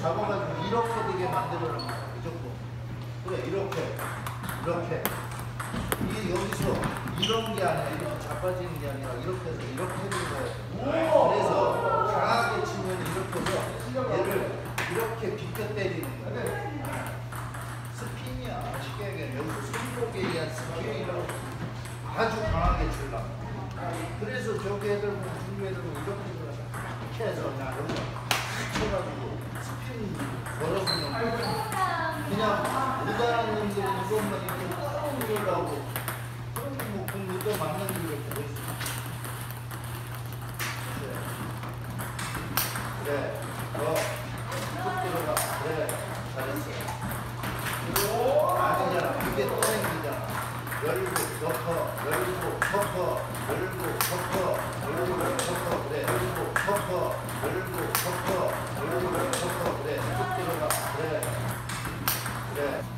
잡아가지고 이렇게 되게 만들어놓은 거야. 이 정도. 그래, 이렇게. 이게 여기서 이런 게 아니라 이렇게 자빠지는 게 아니라 이렇게 해서 이렇게 해주는 거야. 그래서 강하게 치면 이렇게 해서 얘를 이렇게 비껴 때리는 거야. 스핀이야. 쉽게 얘기하면 여기서 손목에 의한 스핀이라고 아주 강하게 주려고. 그래서 저기 애들 보면 중국 애들 보면 이렇게 해서 그냥 여기서 쳐가지고 스핀 걸어주면 그냥 못하는 놈들은 이것만 이렇게 끌어오려고 그럼 뭐 공부도 맞는 게 이렇게 돼 있어. 그래. 쭉 들어가. 그래. 잘했어. 아니잖아. 그게 또 생기잖아. 열고, 덮어, 열고, 덮어, 열고, 덮어, 열고, 덮어. 그래. 열고, 덮어, 열고, 덮어, 열고, 덮어. 그래. 쭉 들어가. 그래. 그래.